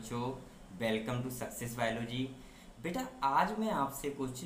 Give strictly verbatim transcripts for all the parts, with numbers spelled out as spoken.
बच्चों, welcome to success biology. बेटा आज मैं आपसे कुछ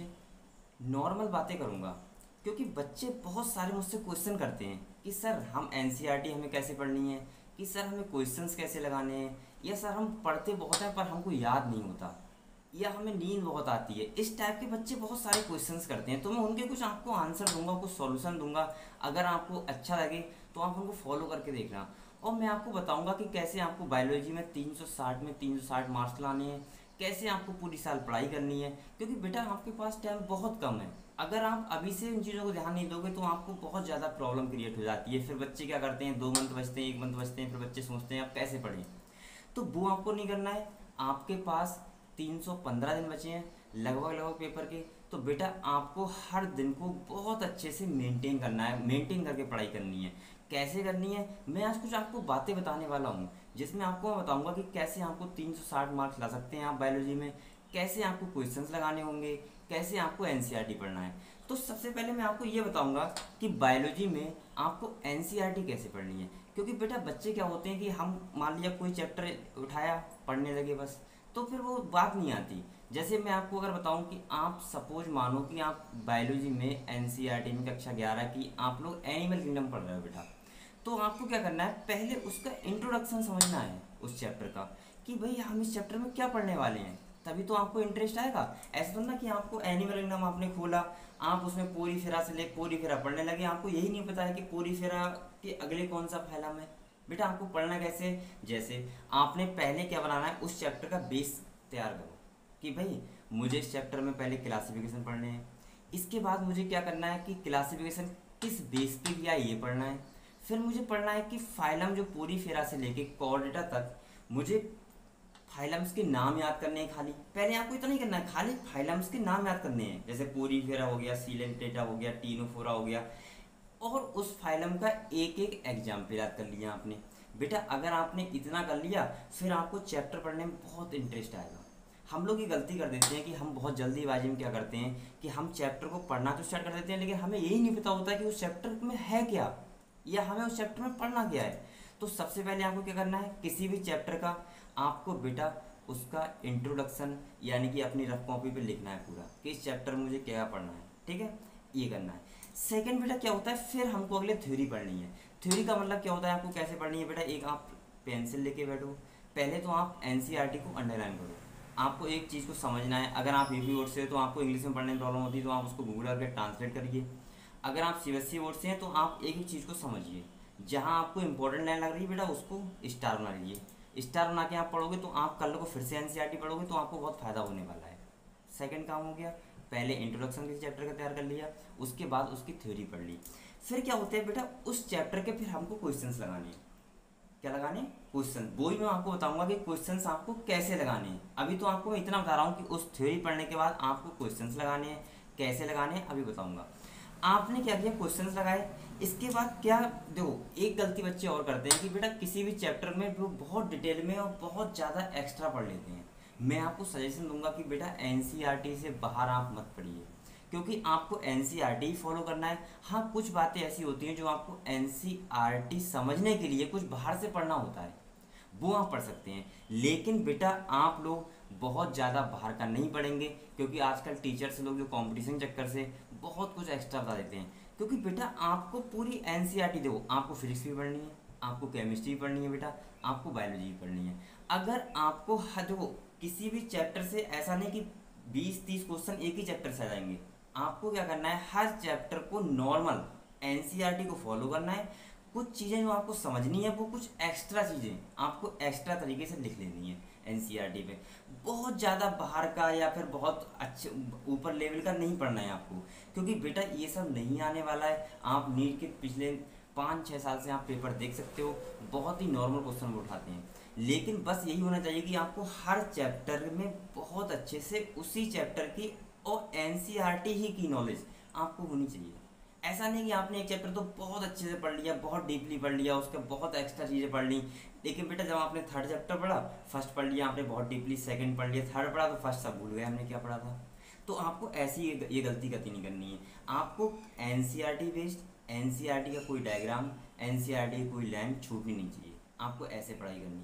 नॉर्मल बातें करूंगा क्योंकि बच्चे बहुत सारे मुझसे क्वेश्चन करते हैं कि सर हम एनसीईआरटी हमें कैसे पढ़नी है, कि सर हमें क्वेश्चंस कैसे लगाने हैं, या सर हम पढ़ते बहुत हैं पर हमको याद नहीं होता, या हमें नींद बहुत आती है। इस टाइप के बच्चे बहुत सारे क्वेश्चंस करते हैं, तो मैं उनके कुछ आपको आंसर दूंगा, कुछ सॉल्यूशन दूंगा। अगर आपको अच्छा लगे तो आप उनको फॉलो करके देखना। और मैं आपको बताऊंगा कि कैसे आपको बायोलॉजी में तीन सौ साठ में तीन सौ साठ मार्क्स लाने हैं, कैसे आपको पूरी साल पढ़ाई करनी है। क्योंकि बेटा आपके पास टाइम बहुत कम है। अगर आप अभी से इन चीज़ों को ध्यान नहीं दोगे तो आपको बहुत ज़्यादा प्रॉब्लम क्रिएट हो जाती है। फिर बच्चे क्या करते हैं, दो मंथ बचते हैं, एक मंथ बचते हैं, फिर बच्चे सोचते हैं आप कैसे पढ़ें। तो वो आपको नहीं करना है। आपके पास तीन सौ पंद्रह दिन बचे हैं लगभग लगभग पेपर के। तो बेटा आपको हर दिन को बहुत अच्छे से मेंटेन करना है, मेंटेन करके पढ़ाई करनी है। कैसे करनी है, मैं आज कुछ आपको बातें बताने वाला हूँ जिसमें आपको मैं बताऊंगा कि कैसे आपको तीन सौ साठ मार्क्स ला सकते हैं आप बायोलॉजी में, कैसे आपको क्वेश्चंस लगाने होंगे, कैसे आपको एनसीईआरटी पढ़ना है। तो सबसे पहले मैं आपको ये बताऊंगा कि बायोलॉजी में आपको एनसीईआरटी कैसे पढ़नी है। क्योंकि बेटा बच्चे क्या होते हैं कि हम मान लिया कोई चैप्टर उठाया, पढ़ने लगे बस, तो फिर वो बात नहीं आती। जैसे मैं आपको अगर बताऊं कि आप सपोज मानो कि आप बायोलॉजी में एनसीईआरटी में कक्षा ग्यारह की आप लोग एनिमल किंगडम पढ़ रहे हो बेटा, तो आपको क्या करना है, पहले उसका इंट्रोडक्शन समझना है उस चैप्टर का, कि भाई हम इस चैप्टर में क्या पढ़ने वाले हैं, तभी तो आपको इंटरेस्ट आएगा। ऐसा तो ना कि आपको एनिमल किंगडम आपने खोला, आप उसमें पोरी फेरा से ले पोरी फेरा पढ़ने लगे, आपको यही नहीं पता है कि पोरी फेरा के अगले कौन सा फैलम है। बेटा आपको पढ़ना कैसे, जैसे आपने पहले क्या बनाना है, उस चैप्टर का बेस तैयार करो कि भाई मुझे इस चैप्टर में पहले क्लासिफिकेशन पढ़ने हैं, इसके बाद मुझे क्या करना है कि क्लासिफिकेशन किस बेस पे किया ये पढ़ना है। फिर मुझे पढ़ना है कि फाइलम जो पूरी फेरा से लेके कॉर्डेटा तक मुझे फाइलम्स के नाम याद करने हैं। खाली पहले आपको इतना ही करना है, खाली फाइलम्स के नाम याद करने हैं। जैसे पूरी फेरा हो गया, सीलेंटेटा हो गया, टीनोफोरा हो गया, और उस फाइलम का एक एक एग्जाम्पल याद कर लिया आपने। बेटा अगर आपने इतना कर लिया फिर आपको चैप्टर पढ़ने में बहुत इंटरेस्ट आएगा। हम लोग ये गलती कर देते हैं कि हम बहुत जल्दीबाजी में क्या करते हैं कि हम चैप्टर को पढ़ना तो स्टार्ट कर देते हैं, लेकिन हमें यही नहीं पता होता कि उस चैप्टर में है क्या, या हमें उस चैप्टर में पढ़ना क्या है। तो सबसे पहले आपको क्या करना है, किसी भी चैप्टर का आपको बेटा उसका इंट्रोडक्शन यानी कि अपनी रफ कॉपी पे लिखना है पूरा कि इस चैप्टर में मुझे क्या पढ़ना है। ठीक है, ये करना है। सेकंड बेटा क्या होता है, फिर हमको अगले थ्योरी पढ़नी है। थ्योरी का मतलब क्या होता है, आपको कैसे पढ़नी है बेटा, एक आप पेंसिल लेके बैठो, पहले तो आप एनसीईआरटी को अंडरलाइन करो। आपको एक चीज़ को समझना है, अगर आप यूपी बोर्ड से हो तो आपको इंग्लिश में पढ़ने में प्रॉब्लम होती है तो आप उसको गूगल करके ट्रांसलेट करिए। अगर आप सीबीएसई बोर्ड से हैं तो आप एक ही चीज़ को समझिए, जहाँ आपको इंपॉर्टेंट लाइन लग रही है बेटा उसको स्टार बना लीजिए। स्टार बना के आप पढ़ोगे तो आप कल को फिर से एनसीईआरटी पढ़ोगे तो आपको बहुत फ़ायदा होने वाला है। सेकंड काम हो गया, पहले इंट्रोडक्शन किसी चैप्टर का तैयार कर लिया, उसके बाद उसकी थ्योरी पढ़ ली। फिर क्या होता है बेटा, उस चैप्टर के फिर हमको क्वेश्चंस लगाने हैं। क्या लगाने, क्वेश्चन। वो ही मैं आपको बताऊंगा कि क्वेश्चंस आपको कैसे लगाने हैं। अभी तो आपको मैं इतना बता रहा हूँ कि उस थ्योरी पढ़ने के बाद आपको क्वेश्चंस लगाने हैं, कैसे लगाने हैं अभी बताऊंगा। आपने क्या किया, क्वेश्चंस लगाए, इसके बाद क्या, देखो एक गलती बच्चे और करते हैं कि बेटा किसी भी चैप्टर में वो बहुत डिटेल में और बहुत ज़्यादा एक्स्ट्रा पढ़ लेते हैं। मैं आपको सजेशन दूंगा कि बेटा एनसीईआरटी से बाहर आप मत पढ़िए, क्योंकि आपको एनसीईआरटी ही फॉलो करना है। हाँ कुछ बातें ऐसी होती हैं जो आपको एनसीईआरटी समझने के लिए कुछ बाहर से पढ़ना होता है, वो आप पढ़ सकते हैं। लेकिन बेटा आप लोग बहुत ज़्यादा बाहर का नहीं पढ़ेंगे, क्योंकि आजकल टीचर्स लोग जो कंपटीशन चक्कर से बहुत कुछ एक्स्ट्रा बता देते हैं। क्योंकि बेटा आपको पूरी एनसीईआरटी देखो, आपको फिजिक्स भी पढ़नी है, आपको केमिस्ट्री भी पढ़नी है बेटा, आपको बायोलॉजी भी पढ़नी है। अगर आपको देखो किसी भी चैप्टर से ऐसा नहीं कि बीस तीस क्वेश्चन एक ही चैप्टर से आ जाएंगे। आपको क्या करना है, हर चैप्टर को नॉर्मल एनसीईआरटी को फॉलो करना है। कुछ चीज़ें जो आपको समझनी है वो कुछ एक्स्ट्रा चीज़ें आपको एक्स्ट्रा तरीके से लिख लेनी है एनसीईआरटी पे। बहुत ज़्यादा बाहर का या फिर बहुत अच्छे ऊपर लेवल का नहीं पढ़ना है आपको, क्योंकि बेटा ये सब नहीं आने वाला है। आप नीट के पिछले पाँच छः साल से आप पेपर देख सकते हो, बहुत ही नॉर्मल क्वेश्चन वो उठाते हैं। लेकिन बस यही होना चाहिए कि आपको हर चैप्टर में बहुत अच्छे से उसी चैप्टर की और एनसीईआरटी ही की नॉलेज आपको होनी चाहिए। ऐसा नहीं कि आपने एक चैप्टर तो बहुत अच्छे से पढ़ लिया, बहुत डीपली पढ़ लिया, उसके बहुत एक्स्ट्रा चीज़ें पढ़ ली, लेकिन बेटा जब आपने थर्ड चैप्टर पढ़ा, फर्स्ट पढ़ लिया आपने बहुत डीपली, सेकंड पढ़ लिया, थर्ड पढ़ा तो फर्स्ट सब भूल गए हमने क्या पढ़ा था। तो आपको ऐसी ये, ये गलती गति नहीं करनी है। आपको एनसीईआरटी बेस्ड, एनसीईआरटी का कोई डायग्राम, एनसीईआरटी की कोई लाइन छूटनी नहीं चाहिए, आपको ऐसे पढ़ाई करनी है।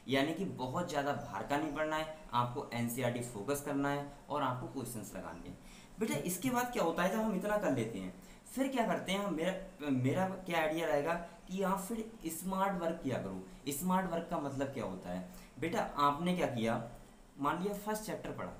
यानी कि बहुत ज़्यादा बाहर का नहीं पढ़ना है, आपको एनसीईआरटी फोकस करना है और आपको क्वेश्चंस लगाने हैं। बेटा इसके बाद क्या होता है, जब हम इतना कर लेते हैं फिर क्या करते हैं हम, मेरा मेरा क्या आइडिया रहेगा कि आप फिर स्मार्ट वर्क किया करो। स्मार्ट वर्क का मतलब क्या होता है बेटा, आपने क्या किया, मान लिया फर्स्ट चैप्टर पढ़ा,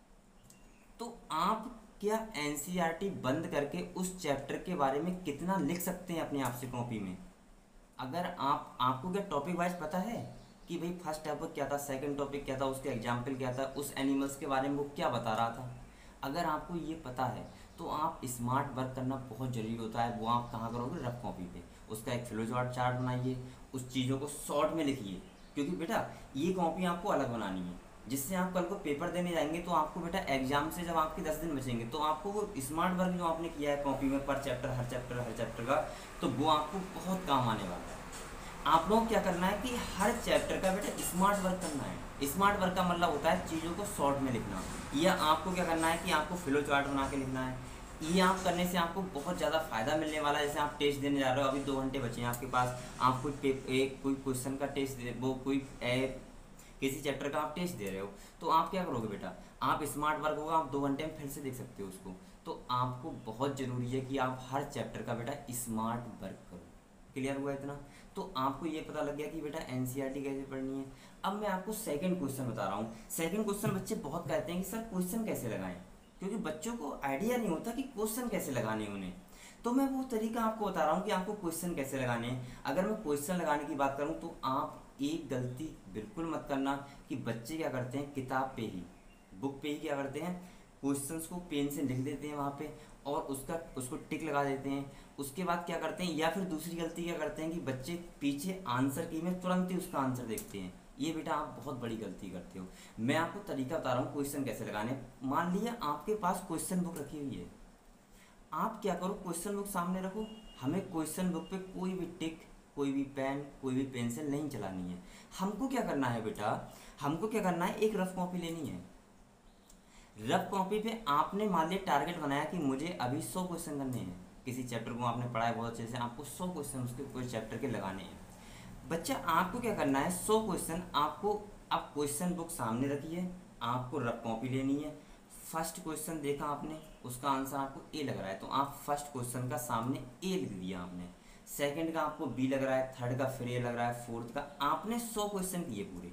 तो आप क्या एनसीईआरटी बंद करके उस चैप्टर के बारे में कितना लिख सकते हैं अपने आप से कॉपी में। अगर आप आपको क्या टॉपिक वाइज पता है कि भाई फर्स्ट टॉपिक क्या था, सेकंड टॉपिक क्या था, उसके एग्जाम्पल क्या था, उस एनिमल्स के बारे में वो क्या बता रहा था, अगर आपको ये पता है तो आप स्मार्ट वर्क करना बहुत ज़रूरी होता है। वो आप कहाँ करोगे, रफ कॉपी पे, उसका एक फ्लो चार्ट चार्ट बनाइए, उस चीज़ों को शॉर्ट में लिखिए, क्योंकि बेटा ये कॉपी आपको अलग बनानी है, जिससे आप कल को पेपर देने जाएंगे तो आपको बेटा एग्जाम से जब आपके दस दिन बचेंगे तो आपको वो स्मार्ट वर्क जो आपने किया है कॉपी में पर चैप्टर, हर चैप्टर हर चैप्टर का, तो वो आपको बहुत काम आने वाला है। आप लोग क्या करना है कि हर चैप्टर का बेटा स्मार्ट वर्क करना है। स्मार्ट वर्क का मतलब होता है चीज़ों को शॉर्ट में लिखना, या आपको क्या करना है कि आपको फ्लो चार्ट बना के लिखना है। ये आप करने से आपको बहुत ज़्यादा फायदा मिलने वाला है। जैसे आप टेस्ट देने जा रहे हो, अभी दो घंटे बचे हैं आपके पास, आप कोई पे- एक कोई क्वेश्चन का टेस्ट दे, वो कोई ए, किसी चैप्टर का आप टेस्ट दे रहे हो, तो आप क्या करोगे बेटा, आप स्मार्ट वर्क होगा, आप दो घंटे में फिर से देख सकते हो उसको। तो आपको बहुत ज़रूरी है कि आप हर चैप्टर का बेटा स्मार्ट वर्क करो। क्लियर हुआ इतना? तो आपको ये पता लग गया कि बेटा एनसीईआरटी कैसे पढ़नी है। अब मैं आपको सेकंड क्वेश्चन बता रहा हूँ। सेकंड क्वेश्चन बच्चे बहुत कहते हैं कि सर क्वेश्चन कैसे लगाएं, क्योंकि बच्चों को आइडिया नहीं होता कि क्वेश्चन कैसे लगाने हैं उन्हें। तो मैं वो तरीका आपको बता रहा हूँ कि आपको क्वेश्चन कैसे लगाने हैं। अगर मैं क्वेश्चन लगाने की बात करूँ तो आप एक गलती बिल्कुल मत करना कि बच्चे क्या करते हैं, किताब पे ही, बुक पे ही क्या करते हैं, क्वेश्चंस को पेन से लिख देते हैं वहाँ पे और उसका उसको टिक लगा देते हैं। उसके बाद क्या करते हैं, या फिर दूसरी गलती क्या करते हैं कि बच्चे पीछे आंसर की में तुरंत ही उसका आंसर देखते हैं। ये बेटा आप बहुत बड़ी गलती करते हो। मैं आपको तरीका बता रहा हूँ क्वेश्चन कैसे लगाने। मान लिया आपके पास क्वेश्चन बुक रखी हुई है, आप क्या करो, क्वेश्चन बुक सामने रखो, हमें क्वेश्चन बुक पे कोई भी टिक, कोई भी पेन, कोई भी पेंसिल नहीं चलानी है। हमको क्या करना है बेटा, हमको क्या करना है, एक रफ कॉपी लेनी है। रफ कॉपी पे आपने मान लिया टारगेट बनाया कि मुझे अभी सौ क्वेश्चन करने हैं, किसी चैप्टर को आपने पढ़ा है बहुत अच्छे से, आपको सौ क्वेश्चन उसके कोई चैप्टर के लगाने हैं। बच्चा आपको क्या करना है, सौ क्वेश्चन आपको, अब क्वेश्चन बुक सामने रखिए, आपको रफ कॉपी लेनी है। फर्स्ट क्वेश्चन देखा आपने, उसका आंसर आपको ए लग रहा है, तो आप फर्स्ट क्वेश्चन का सामने ए लिख दिया आपने। सेकंड का आपको बी लग रहा है, थर्ड का फिर ए लग रहा है, फोर्थ का, आपने सौ क्वेश्चन किए पूरे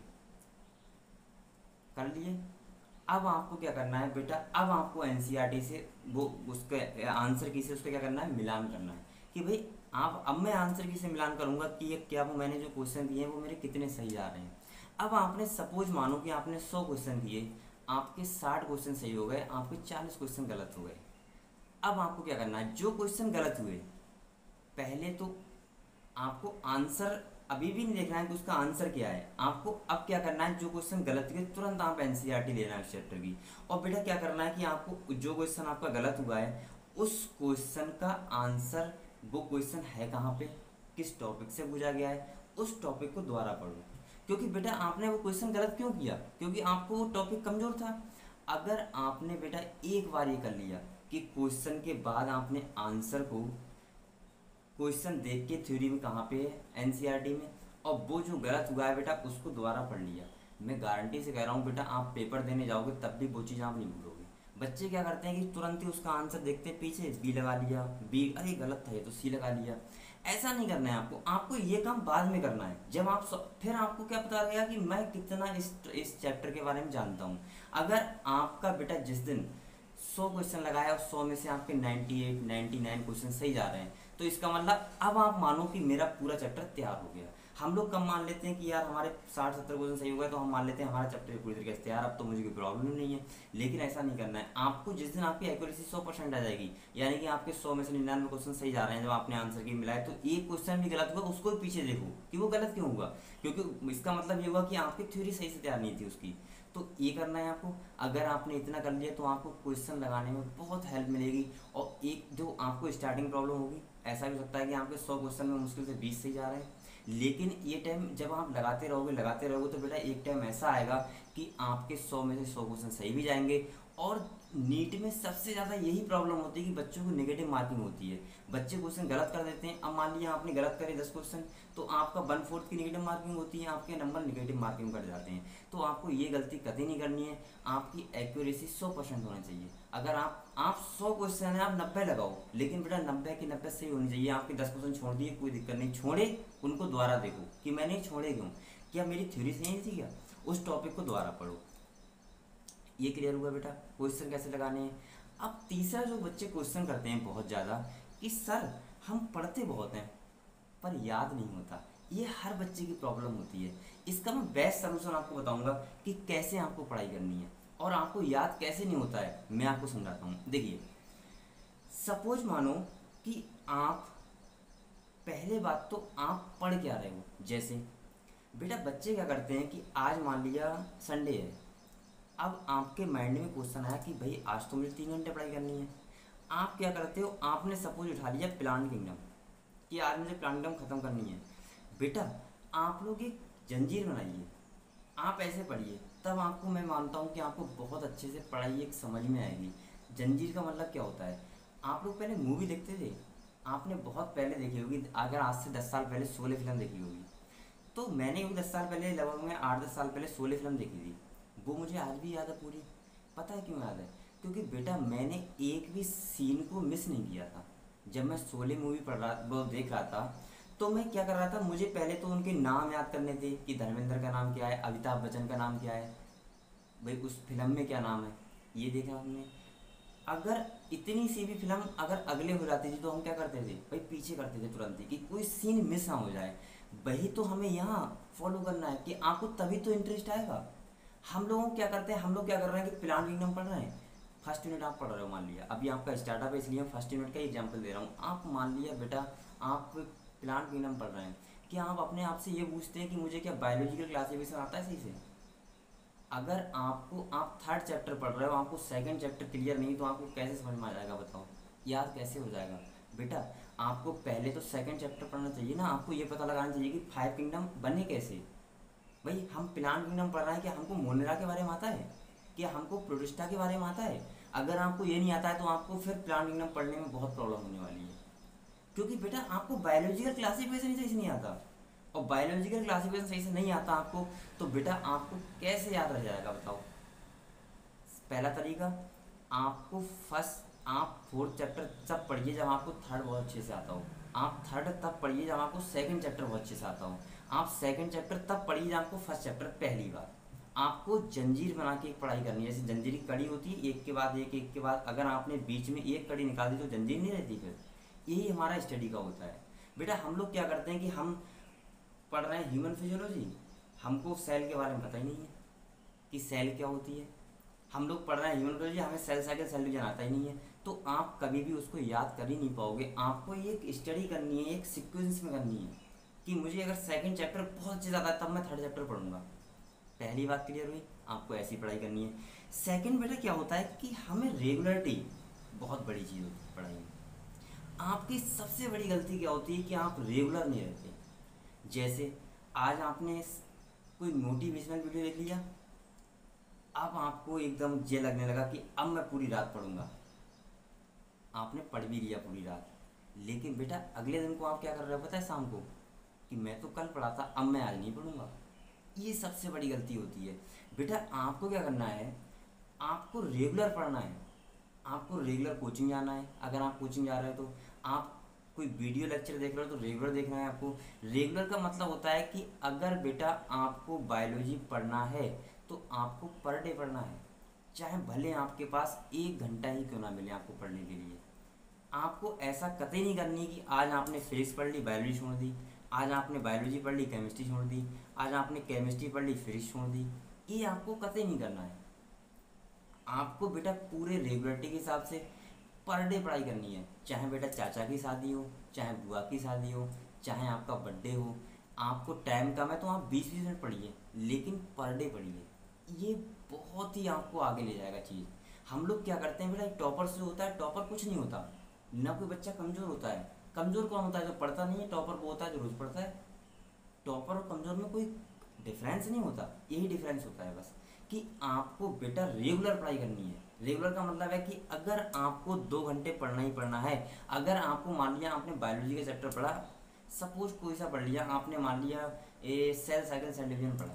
कर लिए। अब आपको क्या करना है बेटा, अब आपको एनसीईआरटी से वो उसके आंसर की से उसका क्या करना है, मिलान करना है कि भाई आप, अब मैं आंसर की से मिलान करूंगा कि ये क्या, वो मैंने जो क्वेश्चन दिए हैं वो मेरे कितने सही आ रहे हैं। अब आपने सपोज मानो कि आपने सौ क्वेश्चन दिए, आपके साठ क्वेश्चन सही हो गए, आपके चालीस क्वेश्चन गलत हो गए। अब आपको क्या करना है, जो क्वेश्चन गलत हुए पहले तो आपको आंसर अभी भी नहीं देखना है कि उसका आंसर क्या है, आपको अब क्या करना है, जो क्वेश्चन गलत हुए तुरंत आप एनसीईआरटी लेना है उस चैप्टर की। और बेटा क्या करना है कि आपको जो क्वेश्चन आपका गलत हुआ है उस क्वेश्चन का आंसर, वो क्वेश्चन है कहाँ पे, किस टॉपिक से पूछा गया है, उस टॉपिक को दोबारा पढ़ो। क्योंकि बेटा आपने वो क्वेश्चन गलत क्यों किया, क्योंकि आपको वो टॉपिक कमजोर था। अगर आपने बेटा एक बार ये कर लिया कि क्वेश्चन के बाद आपने आंसर को क्वेश्चन देख के थ्योरी में कहाँ पे है, एनसीईआरटी में, और वो जो गलत हुआ है बेटा उसको दोबारा पढ़ लिया, मैं गारंटी से कह रहा हूँ बेटा आप पेपर देने जाओगे तब भी वो चीज़ आप नहीं भूलोगे। बच्चे क्या करते हैं कि तुरंत ही उसका आंसर देखते हैं, पीछे बी लगा लिया, बी अरे गलत था ये तो सी लगा लिया। ऐसा नहीं करना है आपको, आपको ये काम बाद में करना है जब आप स... फिर आपको क्या पता लगेगा कि मैं कितना इस इस चैप्टर के बारे में जानता हूँ। अगर आपका बेटा जिस दिन सौ क्वेश्चन लगाया और सौ में से आपके ninety eight ninety nine question सही जा रहे हैं, तो इसका मतलब अब आप मानो कि मेरा पूरा चैप्टर तैयार हो गया। हम लोग कम मान लेते हैं कि यार हमारे साठ सत्तर क्वेश्चन सही हो गए तो हम मान लेते हैं हमारा चैप्टर पूरी तरीके से तैयार, अब तो मुझे कोई प्रॉब्लम नहीं है। लेकिन ऐसा नहीं करना है आपको। जिस दिन आपकी एक्यूरेसी सौ परसेंट आ जाएगी, यानी कि आपके सौ में से निन्यानवे क्वेश्चन सही जा रहे हैं, जब आपने आंसर की मिलाए, तो एक क्वेश्चन भी गलत हुआ उसको भी पीछे देखो कि वो गलत क्यों हुआ, क्योंकि इसका मतलब ये हुआ कि आपकी थ्योरी सही से तैयार नहीं थी उसकी। तो ये करना है आपको। अगर आपने इतना कर लिया तो आपको क्वेश्चन लगाने में बहुत हेल्प मिलेगी। और एक जो आपको स्टार्टिंग प्रॉब्लम होगी, ऐसा भी हो सकता है कि आपके सौ क्वेश्चन में मुश्किल से बीस सही जा रहे हैं, लेकिन ये टाइम जब आप लगाते रहोगे लगाते रहोगे तो बेटा एक टाइम ऐसा आएगा कि आपके सौ में से सौ क्वेश्चन सही भी जाएंगे और नीट में सबसे ज़्यादा यही प्रॉब्लम होती है कि बच्चों को नेगेटिव मार्किंग होती है, बच्चे क्वेश्चन गलत कर देते हैं। अब मान लिया आपने गलत करे दस क्वेश्चन, तो आपका वन फोर्थ की नेगेटिव मार्किंग होती है, आपके नंबर नेगेटिव मार्किंग कर जाते हैं। तो आपको ये गलती कभी नहीं करनी है, आपकी एक्यूरेसी सौ परसेंट होनी चाहिए। अगर आप आप सौ क्वेश्चन है आप नब्बे लगाओ, लेकिन बेटा नब्बे की नब्बे सही होनी चाहिए। आपके दस क्वेश्चन छोड़ दिए कोई दिक्कत नहीं, छोड़े उनको दोबारा देखो कि मैंने छोड़े क्यों, क्या मेरी थ्योरी सही नहीं थी क्या, उस टॉपिक को दोबारा पढ़ो। ये क्लियर हुआ बेटा क्वेश्चन कैसे लगाने हैं। अब तीसरा जो बच्चे क्वेश्चन करते हैं बहुत ज़्यादा कि सर हम पढ़ते बहुत हैं पर याद नहीं होता, ये हर बच्चे की प्रॉब्लम होती है। इसका मैं बेस्ट सलूशन आपको बताऊंगा कि कैसे आपको पढ़ाई करनी है और आपको याद कैसे नहीं होता है, मैं आपको समझाता हूँ। देखिए, सपोज मानो कि आप, पहले बात तो आप पढ़ क्या रहे हो। जैसे बेटा बच्चे क्या करते हैं कि आज मान लिया संडे है, अब आपके माइंड में क्वेश्चन आया कि भाई आज तो मुझे तीन घंटे पढ़ाई करनी है। आप क्या करते हो, आपने सपोज उठा लिया प्लांट किंगडम कि आज मुझे प्लांट किंगडम ख़त्म करनी है। बेटा आप लोग एक जंजीर बनाइए, आप ऐसे पढ़िए, तब आपको मैं मानता हूँ कि आपको बहुत अच्छे से पढ़ाई एक समझ में आएगी। जंजीर का मतलब क्या होता है, आप लोग पहले मूवी देखते थे, आपने बहुत पहले देखी होगी, अगर आज से दस साल पहले शोले फिल्म देखी होगी, तो मैंने भी दस साल पहले, लगभग मैं आठ दस साल पहले शोले फिल्म देखी थी। वो मुझे आज भी याद है पूरी। पता है क्यों याद है, क्योंकि बेटा मैंने एक भी सीन को मिस नहीं किया था। जब मैं शोले मूवी पढ़ रहा वो देख रहा था, तो मैं क्या कर रहा था, मुझे पहले तो उनके नाम याद करने थे कि धर्मेंद्र का नाम क्या है, अमिताभ बच्चन का नाम क्या है, भाई उस फिल्म में क्या नाम है, ये देखा हमने। अगर इतनी सी भी फिल्म अगर अगले हो जाती थी तो हम क्या करते थे भाई, पीछे करते थे तुरंत ही कि कोई सीन मिस ना हो जाए। वही तो हमें यहाँ फॉलो करना है कि आपको तभी तो इंटरेस्ट आएगा। हम लोग क्या करते हैं, हम लोग क्या कर रहे हैं कि प्लान किंगडम पढ़ रहे हैं, फर्स्ट यूनिट आप पढ़ रहे हो, मान लिया अभी आपका स्टार्टअप है इसलिए फर्स्ट यूनिट का एग्जाम्पल दे रहा हूँ। आप मान लिया बेटा आप प्लान किंगडम पढ़ रहे हैं, क्या आप अपने आप से ये पूछते हैं कि मुझे क्या बायोलॉजिकल क्लासिफिकेशन आता है सही से। अगर आपको, आप थर्ड चैप्टर पढ़ रहे हो, आपको सेकंड चैप्टर क्लियर नहीं, तो आपको कैसे समझ में आ जाएगा बताओ, याद कैसे हो जाएगा। बेटा आपको पहले तो सेकंड चैप्टर पढ़ना चाहिए ना, आपको ये पता लगाना चाहिए कि फाइव किंगडम बने कैसे। भाई हम प्लांट किंगडम पढ़ रहे हैं कि हमको मोनेरा के बारे में आता है, कि हमको प्रोटिस्टा के बारे में आता है। अगर आपको ये नहीं आता है तो आपको फिर प्लांट किंगडम पढ़ने में बहुत प्रॉब्लम होने वाली है, क्योंकि बेटा आपको बायोलॉजिकल क्लासिफिकेशन ही सही से नहीं आता, और बायोलॉजिकल क्लासिफिकेशन सही से नहीं आता आपको, तो बेटा आपको कैसे याद रह जाएगा बताओ। पहला तरीका, आपको फर्स्ट, आप फोर्थ चैप्टर तब पढ़िए जब आपको थर्ड बहुत अच्छे से आता हो, आप थर्ड तब पढ़िए जब आपको सेकंड चैप्टर बहुत अच्छे से आता हो, आप सेकंड चैप्टर तब पढ़िए जब आपको फर्स्ट चैप्टर पहली बार। आपको जंजीर बना के एक पढ़ाई करनी है, जैसे जंजीर की कड़ी होती है, एक के बाद एक, एक के बाद, अगर आपने बीच में एक कड़ी निकाल दी तो जंजीर नहीं रहती। फिर यही हमारा स्टडी का होता है। बेटा हम लोग क्या करते हैं कि हम पढ़ रहे हैं ह्यूमन फिजियोलॉजी, हमको सेल के बारे में पता ही नहीं है कि सेल क्या होती है। हम लोग पढ़ रहे हैं ह्यूमन फिजियोलॉजी, हमें सेल साइकिल सेल डिवीजन आता ही नहीं है, तो आप कभी भी उसको याद कर ही नहीं पाओगे। आपको एक स्टडी करनी है, एक सीक्वेंस में करनी है कि मुझे अगर सेकंड चैप्टर बहुत अच्छे ज़्यादा है तब मैं थर्ड चैप्टर पढ़ूंगा। पहली बात क्लियर हुई, आपको ऐसी पढ़ाई करनी है। सेकंड बेटा क्या होता है कि हमें रेगुलरिटी बहुत बड़ी चीज़ होती है पढ़ाई में। आपकी सबसे बड़ी गलती क्या होती है कि आप रेगुलर नहीं रहते। जैसे आज आपने कोई मोटिवेशनल वीडियो देख लिया, अब आपको एकदम ये लगने लगा कि अब मैं पूरी रात पढ़ूंगा, आपने पढ़ भी लिया पूरी रात, लेकिन बेटा अगले दिन को आप क्या कर रहे हो पता है, शाम को, कि मैं तो कल पढ़ा था अब मैं आज नहीं पढ़ूंगा। ये सबसे बड़ी गलती होती है। बेटा आपको क्या करना है, आपको रेगुलर पढ़ना है, आपको रेगुलर कोचिंग जाना है। अगर आप कोचिंग जा रहे हो तो आप कोई वीडियो लेक्चर देख रहे हो तो रेगुलर देखना है आपको। रेगुलर का मतलब होता है कि अगर बेटा आपको बायोलॉजी पढ़ना है तो आपको पर डे पढ़ना है, चाहे भले आपके पास एक घंटा ही क्यों ना मिले आपको पढ़ने के लिए। आपको ऐसा कतई नहीं करनी कि आज आपने फिजिक्स पढ़ ली बायोलॉजी छोड़ दी, आज आपने बायोलॉजी पढ़ ली केमिस्ट्री छोड़ दी, आज आपने केमिस्ट्री पढ़ ली फिजिक्स छोड़ दी। ये आपको कतई नहीं करना है। आपको बेटा पूरे रेगुलरिटी के हिसाब से पर डे पढ़ाई करनी है, चाहे बेटा चाचा की शादी हो, चाहे बुआ की शादी हो, चाहे आपका बर्थडे हो। आपको टाइम कम है तो आप बीस बीस मिनट पढ़िए, लेकिन पर डे पढ़िए। ये बहुत ही आपको आगे ले जाएगा चीज़। हम लोग क्या करते हैं बेटा, टॉपर से होता है, टॉपर कुछ नहीं होता ना, कोई बच्चा कमज़ोर होता है। कमज़ोर कौन होता है, जो पढ़ता नहीं है। टॉपर वो होता है जो रोज़ पढ़ता है। टॉपर और कमज़ोर में कोई डिफरेंस नहीं होता, यही डिफरेंस होता है बस, कि आपको बेटा रेगुलर पढ़ाई करनी है। रेगुलर का मतलब है कि अगर आपको दो घंटे पढ़ना ही पढ़ना है, अगर आपको मान लिया आपने बायोलॉजी का चैप्टर पढ़ा, सपोज कोई सा पढ़ लिया आपने, मान लिया a cell cycle cell division पढ़ा,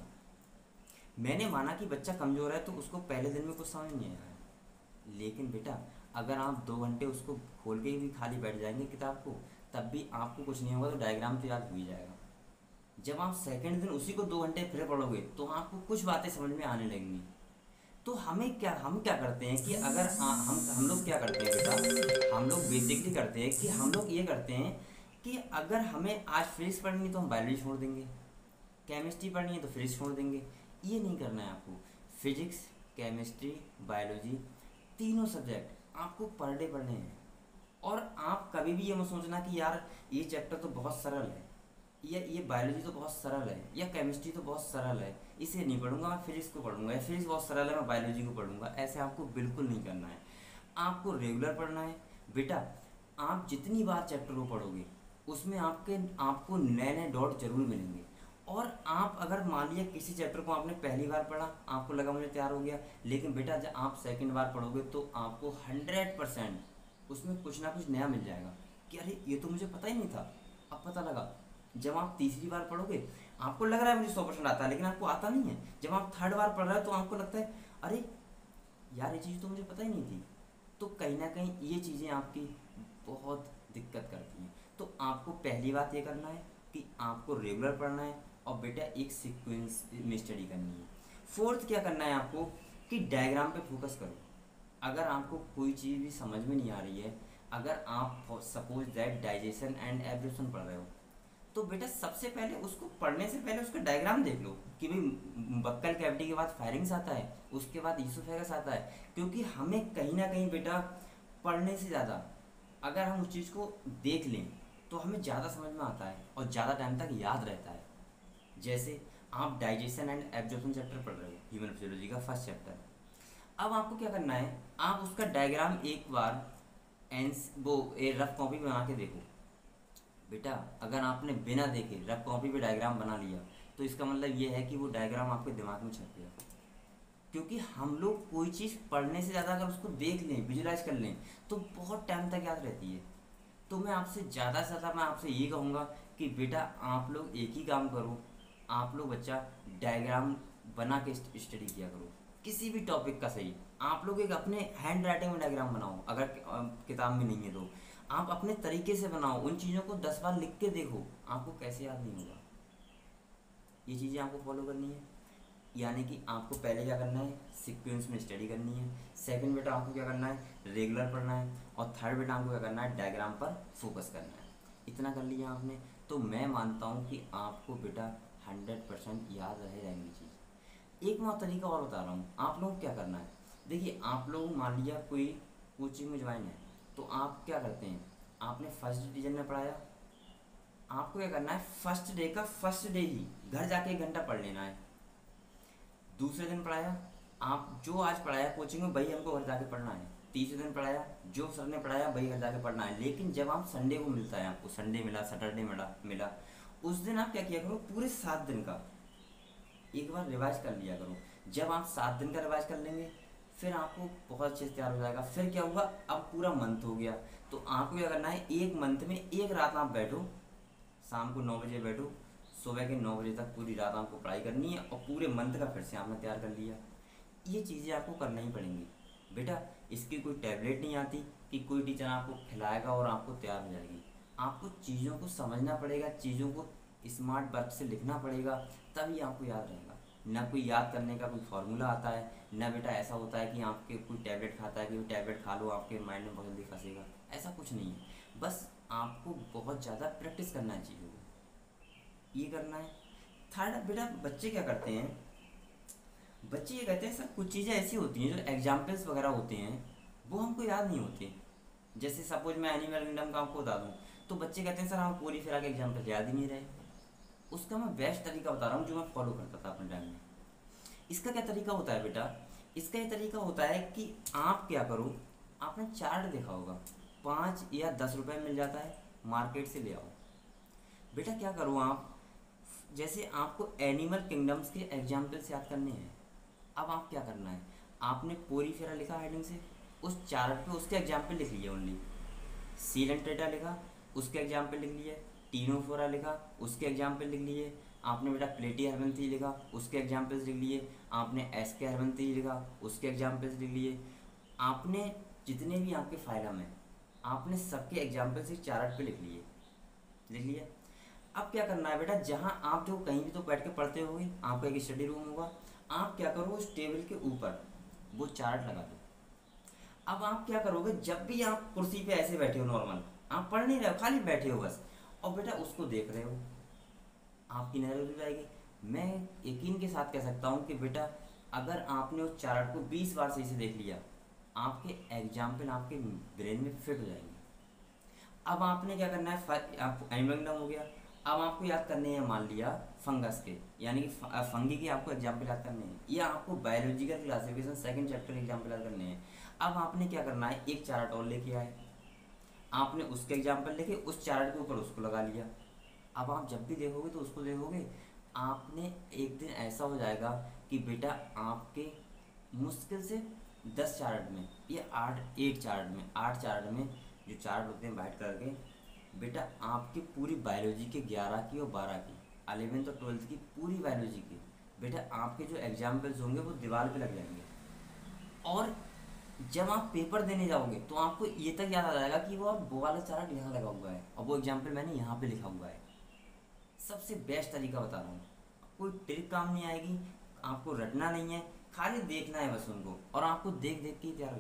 मैंने माना कि बच्चा कमज़ोर है तो उसको पहले दिन में कुछ समझ नहीं आया है, लेकिन बेटा अगर आप दो घंटे उसको खोल के भी खाली बैठ जाएंगे किताब को, तब भी आपको कुछ नहीं होगा, तो डायग्राम तो याद हो ही जाएगा। जब आप सेकंड दिन उसी को दो घंटे फिर पढ़ोगे तो आपको कुछ बातें समझ में आने लगेंगी। तो हमें क्या हम क्या करते हैं कि अगर आ, हम हम लोग क्या करते हैं बेटा, हम लोग बेसिकली करते हैं कि हम लोग ये करते हैं कि अगर हमें आज फिजिक्स पढ़नी है तो हम बायोलॉजी छोड़ देंगे, केमिस्ट्री पढ़नी है तो फिजिक्स छोड़ देंगे। ये नहीं करना है आपको। फिजिक्स, केमिस्ट्री, बायोलॉजी तीनों सब्जेक्ट आपको पर डे पढ़ने हैं। और आप कभी भी ये मत सोचना कि यार ये चैप्टर तो बहुत सरल है, या ये बायोलॉजी तो बहुत सरल है, या केमिस्ट्री तो बहुत सरल है, इसे नहीं पढ़ूंगा, मैं फिजिक्स को पढ़ूंगा, या फिजिक्स बहुत सरल है मैं बायोलॉजी को पढ़ूंगा। ऐसे आपको बिल्कुल नहीं करना है। आपको रेगुलर पढ़ना है बेटा। आप जितनी बार चैप्टर को पढ़ोगे उसमें आपके आपको नए नए डॉट जरूर मिलेंगे। और आप अगर मान लिया किसी चैप्टर को आपने पहली बार पढ़ा, आपको लगा मुझे तैयार हो गया, लेकिन बेटा जब आप सेकंड बार पढ़ोगे तो आपको हंड्रेड परसेंट उसमें कुछ ना कुछ नया मिल जाएगा कि अरे ये तो मुझे पता ही नहीं था, अब पता लगा। जब आप तीसरी बार पढ़ोगे आपको लग रहा है मुझे सौ परसेंट आता है, लेकिन आपको आता नहीं है। जब आप थर्ड बार पढ़ रहे हो तो आपको लगता है अरे यार ये चीज़ तो मुझे पता ही नहीं थी। तो कहीं ना कहीं ये चीज़ें आपकी बहुत दिक्कत करती हैं। तो आपको पहली बात ये करना है कि आपको रेगुलर पढ़ना है और बेटा एक सीक्वेंस में स्टडी करनी है। फोर्थ क्या करना है आपको कि डायग्राम पे फोकस करो। अगर आपको कोई चीज़ भी समझ में नहीं आ रही है, अगर आप suppose that digestion and absorption पढ़ रहे हो, तो बेटा सबसे पहले उसको पढ़ने से पहले उसका डायग्राम देख लो कि भाई बक्कल कैविटी के बाद फायरिंग्स आता है, उसके बाद ईसोफेगस आता है। क्योंकि हमें कहीं ना कहीं बेटा पढ़ने से ज़्यादा अगर हम उस चीज़ को देख लें तो हमें ज़्यादा समझ में आता है और ज़्यादा टाइम तक याद रहता है। जैसे आप डाइजेशन एंड एब्जॉर्प्शन चैप्टर पढ़ रहे हो, ह्यूमन फिजियोलॉजी का फर्स्ट चैप्टर। अब आपको क्या करना है, आप उसका डायग्राम एक बार एंस वो ए रफ कॉपी बना के देखो। बेटा अगर आपने बिना देखे रफ कॉपी पे डायग्राम बना लिया तो इसका मतलब ये है कि वो डायग्राम आपके दिमाग में छप गया। क्योंकि हम लोग कोई चीज़ पढ़ने से ज़्यादा अगर उसको देख लें, विजुलाइज कर लें, तो बहुत टाइम तक याद रहती है। तो मैं आपसे ज़्यादा से ज़्यादा मैं आपसे ये कहूँगा कि बेटा आप लोग एक ही काम करो, आप लोग बच्चा डायग्राम बना के स्टडी किया करो, किसी भी टॉपिक का सही। आप लोग एक अपने हैंड राइटिंग में डायग्राम बनाओ, अगर किताब में नहीं है तो आप अपने तरीके से बनाओ। उन चीज़ों को दस बार लिख के देखो, आपको कैसे याद नहीं होगा। ये चीज़ें आपको फॉलो करनी है। यानी कि आपको पहले क्या करना है, सीक्वेंस में स्टडी करनी है। सेकंड बेटा आपको क्या करना है, रेगुलर पढ़ना है। और थर्ड बेटा आपको क्या करना है, डायग्राम पर फोकस करना है। इतना कर लिया आपने तो मैं मानता हूँ कि आपको बेटा हंड्रेड परसेंट याद रहे रहेंगी चीज़। एक मैं तरीका और बता रहा हूँ, आप लोग क्या करना है। देखिए आप लोग मान लिया कोई कोचिंग में ज्वाइन है, तो आप क्या करते हैं, आपने फर्स्ट डिवीजन में पढ़ाया, आपको क्या करना है, फर्स्ट डे का फर्स्ट डे ही घर जाके एक घंटा पढ़ लेना है। दूसरे दिन पढ़ाया, आप जो आज पढ़ाया कोचिंग में वही हमको घर जाके पढ़ना है। तीसरे दिन पढ़ाया, जो सर ने पढ़ाया वही घर जाके पढ़ना है। लेकिन जब आप संडे को मिलता है, आपको संडे मिला, सैटरडे मिला मिला उस दिन आप क्या किया करो, पूरे सात दिन का एक बार रिवाइज कर लिया करो। जब आप सात दिन का रिवाइज कर लेंगे फिर आपको बहुत अच्छे से तैयार हो जाएगा। फिर क्या हुआ, अब पूरा मंथ हो गया, तो आपको क्या करना है, एक मंथ में एक रात आप बैठो, शाम को नौ बजे बैठो, सुबह के नौ बजे तक पूरी रात आपको पढ़ाई करनी है और पूरे मंथ का फिर से आपने तैयार कर लिया। ये चीज़ें आपको करना ही पड़ेंगी बेटा। इसकी कोई टैबलेट नहीं आती कि कोई टीचर आपको खिलाएगा और आपको तैयार हो जाएगी। आपको चीज़ों को समझना पड़ेगा, चीज़ों को स्मार्ट वर्क से लिखना पड़ेगा, तभी आपको याद रहेगा। ना कोई याद करने का कोई फार्मूला आता है, ना बेटा ऐसा होता है कि आपके कोई टैबलेट खाता है कि टैबलेट खा लो आपके माइंड में बहुत जल्दी फंसेगा, ऐसा कुछ नहीं है। बस आपको बहुत ज़्यादा प्रैक्टिस करना है चीज़ों को, ये करना है। थर्ड बेटा बच्चे क्या करते हैं, बच्चे ये कहते हैं सर कुछ चीज़ें ऐसी होती हैं जो एग्जाम्पल्स वगैरह होते हैं वो हमको याद नहीं होते। जैसे सपोज मैं एनिमल किंगडम का आपको बता दूँ तो बच्चे कहते हैं सर हम पूरी फिरा के एग्जाम्पल याद ही नहीं रहे। उसका मैं बेस्ट तरीका बता रहा हूँ जो मैं फॉलो करता था अपने टाइम में। इसका क्या तरीका होता है बेटा, इसका ये तरीका होता है कि आप क्या करो, आपने चार्ट देखा होगा, पाँच या दस रुपये मिल जाता है, मार्केट से ले आओ। बेटा क्या करो आप, जैसे आपको एनिमल किंगडम्स के एग्जाम्पल्स याद करने हैं, अब आप क्या करना है, आपने पोरीफेरा लिखा हेडिंग से, उस चार्ट पे उसके एग्जाम्पल लिख लिए ओनली। सीडेंटेटा लिखा, उसके एग्जाम्पल लिख लिए। टीनोफोरा लिखा, उसके एग्जाम्पल लिख लिए। आपने बेटा प्लेटिया हेर्बेंथी लिखा, उसके एग्जाम्पल्स लिख लिए। आपने एस्के हेर्बेंथी लिखा, उसके एग्जाम्पल्स लिख लिए। आपने जितने भी आपके फाइलम हैं, आपने सबके एग्जाम्पल्स एक चार्ट पे लिख लिए, लिख लिए। अब क्या करना है बेटा, जहाँ आप जो कहीं भी तो बैठ के पढ़ते होगे, आपका एक स्टडी रूम होगा, आप क्या करो उस टेबल के ऊपर वो चार्ट लगा दो। अब आप क्या करोगे, जब भी आप कुर्सी पे ऐसे बैठे हो नॉर्मल, आप पढ़ नहीं रहे हो, खाली बैठे हो बस, और बेटा उसको देख रहे हो, आपकी नज़र उड़ जाएगी। मैं यकीन के साथ कह सकता हूँ कि बेटा अगर आपने उस चार्ट को बीस बार सही से देख लिया, आपके एग्जाम्पल आपके ब्रेन में फिट हो जाएंगे। अब आपने क्या करना है, फ- आप एनिमल किंगडम हो गया, अब आपको याद करने हैं मान लिया फंगस के, यानी कि फंगी के आपको एग्जाम्पल याद करने हैं, या आपको बायोलॉजिकल क्लासिफिकेशन सेकंड चैप्टर के एग्जाम्पल याद करने हैं। अब आपने क्या करना है, एक चार्ट और लेके आए, आपने उसके एग्जाम्पल लेके उस चार्ट के ऊपर उसको लगा लिया। अब आप जब भी देखोगे तो उसको देखोगे, आपने एक दिन ऐसा हो जाएगा कि बेटा आपके मुश्किल से दस चार्ट में या आठ एट चार्ट में आठ चार्ट में जो चार्ट होते हैं वाइट कलर के, बेटा आपकी पूरी बायोलॉजी के ग्यारह की और बारह की, अलेवेंथ और ट्वेल्थ की पूरी बायोलॉजी की, बेटा आपके जो एग्जाम्पल्स होंगे वो दीवार पे लग जाएंगे। और जब आप पेपर देने जाओगे तो आपको ये तक याद आ जाएगा कि वो वो वाला चार्ट यहाँ लगा हुआ है और वो एग्जाम्पल मैंने यहाँ पे लिखा हुआ है। सबसे बेस्ट तरीका बता रहा हूँ, कोई ट्रिक काम नहीं आएगी, आपको रटना नहीं है, खाली देखना है बस उनको, और आपको देख देख के ही तैयार हो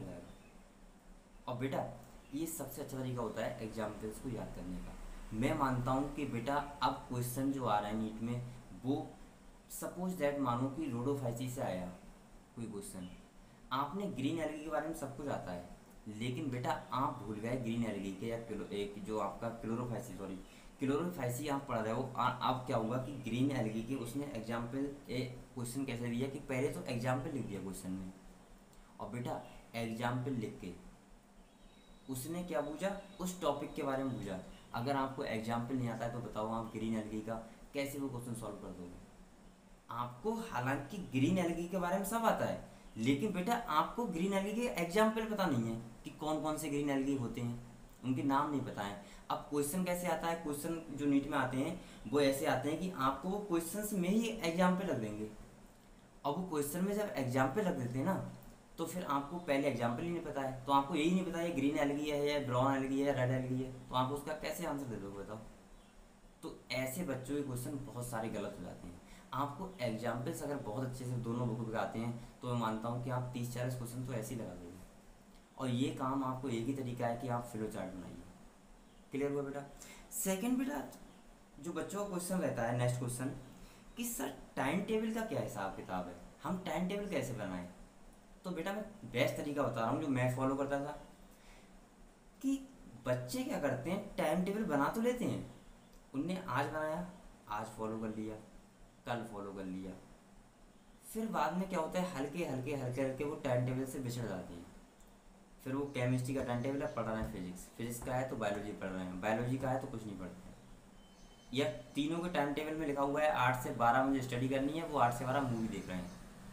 जाएगा। और बेटा ये सबसे अच्छा तरीका होता है एग्जाम्पल्स को याद करने का। मैं मानता हूँ कि बेटा अब क्वेश्चन जो आ रहा है नीट में, वो सपोज दैट मानो कि रोडोफाइसी से आया कोई क्वेश्चन, आपने ग्रीन एलगी के बारे में सब कुछ आता है, लेकिन बेटा आप भूल गए ग्रीन एलगी के या क्लो एक जो आपका क्लोरोफाइसी सॉरी क्लोरोफाइसी आप पढ़ रहे हो। आ, अब क्या हुआ कि ग्रीन एलगी के उसने एग्जाम्पल ए क्वेश्चन कैसे दिया कि पहले तो एग्जाम्पल लिख दिया क्वेश्चन में, और बेटा एग्जाम्पल लिख के उसने क्या पूछा, उस टॉपिक के बारे में पूछा। अगर आपको एग्जाम्पल नहीं आता है तो बताओ आप ग्रीन एलगी का कैसे वो क्वेश्चन सॉल्व कर दोगे। आपको हालांकि ग्रीन एलगी के बारे में सब आता है, लेकिन बेटा आपको ग्रीन एलगी के एग्जाम्पल पता नहीं है कि कौन कौन से ग्रीन एलगी होते हैं, उनके नाम नहीं पता है। अब क्वेश्चन कैसे आता है, क्वेश्चन जो नीट में आते हैं वो ऐसे आते हैं कि आपको वो क्वेश्चन में ही एग्जाम्पल रख देंगे, और वो क्वेश्चन में जब एग्जाम्पल रख देते हैं ना, तो फिर आपको पहले एग्जाम्पल ही नहीं पता है, तो आपको यही नहीं पता है ग्रीन एलगी है या ब्राउन एलगी है या रेड एलगी है, तो आप उसका कैसे आंसर दे दोगे बताओ। तो ऐसे बच्चों के क्वेश्चन बहुत सारे गलत हो जाते हैं। आपको एग्जाम्पल्स अगर बहुत अच्छे से दोनों बुक पे आते हैं तो मैं मानता हूँ कि आप तीस चालीस क्वेश्चन तो ऐसे ही लगा दोगे, और ये काम आपको एक ही तरीका है कि आप फ्लो चार्ट बनाइए। क्लियर हुआ बेटा। सेकंड बेटा, जो बच्चों का क्वेश्चन रहता है नेक्स्ट क्वेश्चन कि सर टाइम टेबल का क्या हिसाब किताब है, हम टाइम टेबल कैसे बनाएं। तो बेटा मैं बेस्ट तरीका बता रहा हूँ जो मैं फॉलो करता था, कि बच्चे क्या करते हैं, टाइम टेबल बना तो लेते हैं, उनने आज बनाया, आज फॉलो कर लिया, कल फॉलो कर लिया, फिर बाद में क्या होता है, हल्के हल्के हल्के हल्के वो टाइम टेबल से बिछड़ जाती है। फिर वो केमिस्ट्री का टाइम टेबल है, पढ़ रहे हैं फिजिक्स, फिजिक्स का है तो बायोलॉजी पढ़ रहे हैं, बायोलॉजी का है तो कुछ नहीं पढ़ते हैं, या तीनों के टाइम टेबल में लिखा हुआ है आठ से बारह मुझे स्टडी करनी है, वो आठ से बारह मूवी देख रहे हैं।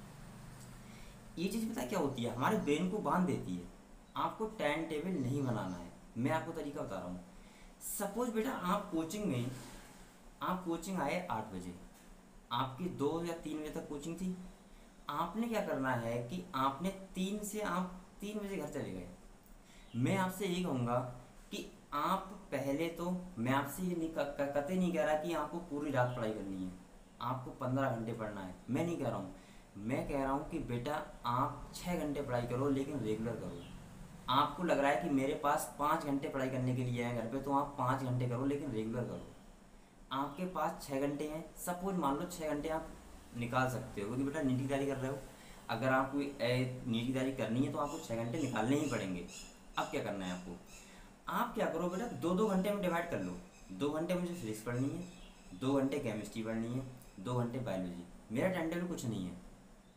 ये चीज़ पता है क्या होती है, हमारे ब्रेन को बांध देती है। आपको टाइम टेबल नहीं बनाना है, मैं आपको तरीका बता रहा हूँ। सपोज बेटा आप कोचिंग में, आप कोचिंग आए आठ बजे, आपकी दो या तीन बजे तक कोचिंग थी, आपने क्या करना है कि आपने तीन से आप तीन बजे घर चले गए। मैं आपसे यही कहूँगा कि आप पहले तो, मैं आपसे ये नहीं कतई नहीं कह रहा कि आपको पूरी रात पढ़ाई करनी है, आपको पंद्रह घंटे पढ़ना है, मैं नहीं कह रहा हूँ। मैं कह रहा हूँ कि बेटा आप छः घंटे पढ़ाई करो, लेकिन रेगुलर करो। आपको लग रहा है कि मेरे पास पाँच घंटे पढ़ाई करने के लिए है घर पे, तो आप पाँच घंटे करो, लेकिन रेगुलर करो। आपके पास छः घंटे हैं, सपोज मान लो छः घंटे आप निकाल सकते हो, क्योंकि बेटा नीट की तैयारी कर रहे हो, अगर आपको नीट की तैयारी करनी है तो आपको छः घंटे निकालने ही पड़ेंगे। अब क्या करना है आपको, आप क्या करो बेटा, दो दो घंटे में डिवाइड कर लो, दो घंटे मुझे फिजिक्स पढ़नी है, दो घंटे केमिस्ट्री पढ़नी है, दो घंटे बायोलॉजी। मेरा टाइम टेबल कुछ नहीं है,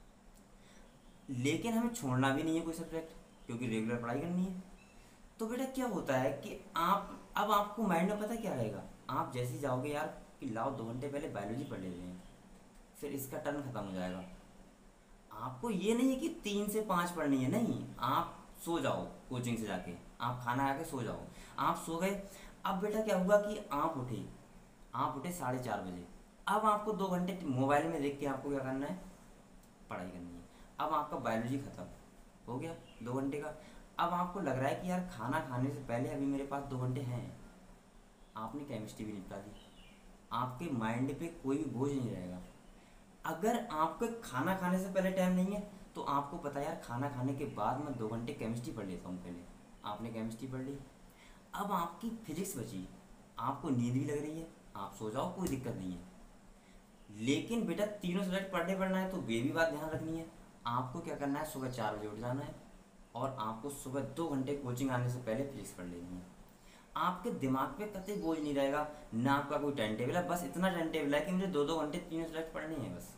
लेकिन हमें छोड़ना भी नहीं है कोई सब्जेक्ट, क्योंकि रेगुलर पढ़ाई करनी है। तो बेटा क्या होता है कि आप, अब आपको माइंड में पता क्या रहेगा, आप जैसे ही जाओगे यार कि लाओ दो घंटे पहले बायोलॉजी पढ़ लेते हैं, फिर इसका टर्न ख़त्म हो जाएगा, आपको ये नहीं है कि तीन से पाँच पढ़नी है, नहीं। आप सो जाओ कोचिंग से जाके, आप खाना खा के सो जाओ, आप सो गए। अब बेटा क्या हुआ कि आप उठे, आप उठे साढ़े चार बजे। अब आपको दो घंटे मोबाइल में देख के आपको क्या करना है, पढ़ाई करनी है। अब आपका बायोलॉजी खत्म हो गया दो घंटे का। अब आपको लग रहा है कि यार खाना खाने से पहले अभी मेरे पास दो घंटे हैं, आपने केमिस्ट्री भी निपटा दी। आपके माइंड पे कोई भी बोझ नहीं रहेगा। अगर आपको खाना खाने से पहले टाइम नहीं है तो आपको पता है यार खाना खाने के बाद मैं दो घंटे केमिस्ट्री पढ़ लेता हूँ पहले। आपने केमिस्ट्री पढ़ ली। अब आपकी फिजिक्स बची, आपको नींद भी लग रही है, आप सो जाओ, कोई दिक्कत नहीं है। लेकिन बेटा तीनों सब्जेक्ट पढ़ने पढ़ना है तो वे भी बात ध्यान रखनी है। आपको क्या करना है, सुबह चार बजे उठ जाना है और आपको सुबह दो घंटे कोचिंग आने से पहले फिजिक्स पढ़ लेनी है। आपके दिमाग पे कतई बोझ नहीं रहेगा, ना आपका कोई टाइम टेबल है, बस इतना टाइम टेबल है कि मुझे दो दो घंटे तीनों सब्जेक्ट पढ़ने हैं बस।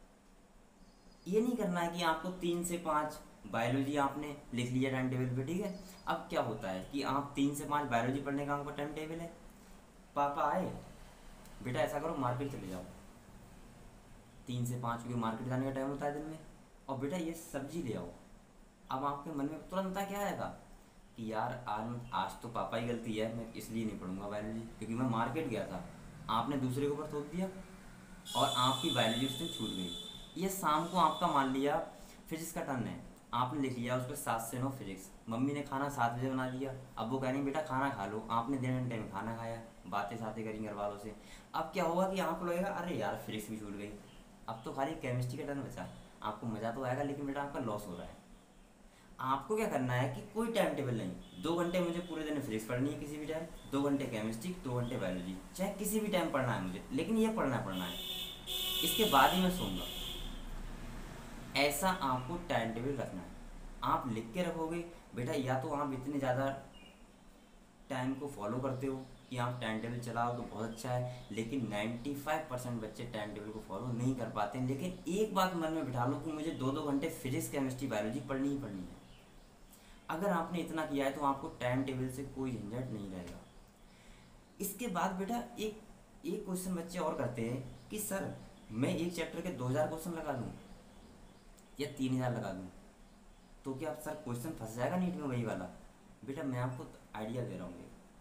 ये नहीं करना है कि आपको तीन से पाँच बायोलॉजी आपने लिख लिया टाइम टेबल पे, ठीक है। अब क्या होता है कि आप तीन से पाँच बायोलॉजी पढ़ने का आपका टाइम टेबल है, पापा आए, बेटा ऐसा करो मार्केट चले जाओ, तीन से पाँच क्योंकि मार्केट जाने का टाइम होता है दिन में, और बेटा ये सब्जी ले आओ। अब आपके मन में तुरंत क्या आएगा कि यार आज मैं आज तो पापा ही गलती है, मैं इसलिए नहीं पढ़ूंगा बायोलॉजी क्योंकि मैं मार्केट गया था। आपने दूसरे के ऊपर थोप दिया और आपकी बायोलॉजी उस दिन छूट गई। ये शाम को आपका मान लिया फिजिक्स का टर्न है, आपने लिख लिया उस पर सात से नौ फिजिक्स, मम्मी ने खाना सात बजे बना दिया, अब वो कह रही बेटा खाना खा लो, आपने डेढ़ घंटे में खाना खाया, बातें सातें करी घर वालों से। अब क्या होगा कि आपको लगेगा अरे यार फिजिक्स भी छूट गई, अब तो खाली केमिस्ट्री का टर्न बचा। आपको मज़ा तो आएगा लेकिन बेटा आपका लॉस हो रहा है। आपको क्या करना है कि कोई टाइम टेबल नहीं, दो घंटे मुझे पूरे दिन फिजिक्स पढ़नी है किसी भी टाइम, दो घंटे केमिस्ट्री, दो घंटे बायोलॉजी, चाहे किसी भी टाइम पढ़ना है मुझे, लेकिन ये पढ़ना पढ़ना है, इसके बाद ही मैं सोऊंगा। ऐसा आपको टाइम टेबल रखना है। आप लिख के रखोगे बेटा, या तो आप इतने ज़्यादा टाइम को फॉलो करते हो कि आप टाइम टेबल चलाओ तो बहुत अच्छा है, लेकिन पचानवे परसेंट बच्चे टाइम टेबल को फॉलो नहीं कर पाते हैं। लेकिन एक बात मन में बिठा लो कि मुझे दो दो घंटे फिजिक्स केमिस्ट्री बायोलॉजी पढ़नी ही पढ़नी है। अगर आपने इतना किया है तो आपको टाइम टेबल से कोई झंझट नहीं रहेगा। इसके बाद बेटा एक एक क्वेश्चन बच्चे और करते हैं कि सर मैं एक चैप्टर के दो हज़ार क्वेश्चन लगा दूँ या तीन हज़ार लगा दूँ तो क्या सर क्वेश्चन फंस जाएगा नीट में वही वाला। बेटा मैं आपको आइडिया दे रहा हूँ,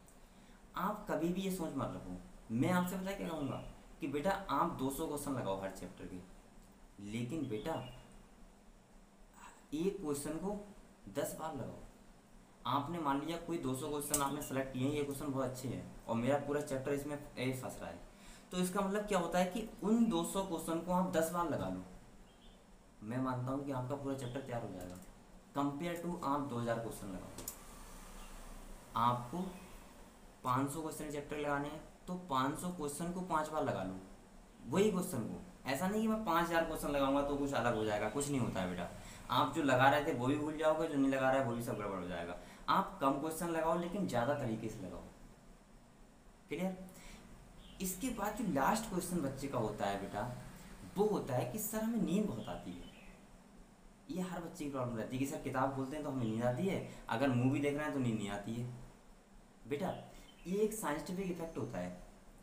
आप कभी भी ये सोच मत रखो। मैं आपसे पता क्या कहूँगा कि बेटा आप दो सौ क्वेश्चन लगाओ हर चैप्टर के, लेकिन बेटा एक क्वेश्चन को दस बार लगाओ। आपने मान लिया कोई दो सौ क्वेश्चन आपने सेलेक्ट किए हैं, ये क्वेश्चन बहुत अच्छे हैं और मेरा पूरा चैप्टर इसमें ए फंस रहा है, तो इसका मतलब क्या होता है कि उन दो सौ क्वेश्चन को आप दस बार लगा लो, मैं मानता हूँ कि आपका पूरा चैप्टर तैयार हो जाएगा। कंपेयर टू आप दो हज़ार क्वेश्चन लगाओ, आपको पाँच सौ क्वेश्चन चैप्टर लगाने हैं तो पाँच सौ क्वेश्चन को पाँच बार लगा लो वही क्वेश्चन को। ऐसा नहीं कि मैं पाँच हज़ार क्वेश्चन लगाऊंगा तो कुछ अलग हो जाएगा, कुछ नहीं होता है बेटा। आप जो लगा रहे थे वो भी भूल जाओगे, जो नहीं लगा रहा है वो भी सब गड़बड़ हो जाएगा। आप कम क्वेश्चन लगाओ लेकिन ज़्यादा तरीके से लगाओ। क्लियर। इसके बाद जो लास्ट क्वेश्चन बच्चे का होता है बेटा, वो होता है कि सर हमें नींद बहुत आती है। ये हर बच्चे की प्रॉब्लम रहती है कि सर किताब खोलते हैं तो हमें नींद आती है, अगर मूवी देख रहे हैं तो नींद नहीं आती है। बेटा ये एक साइंटिफिक इफेक्ट होता है।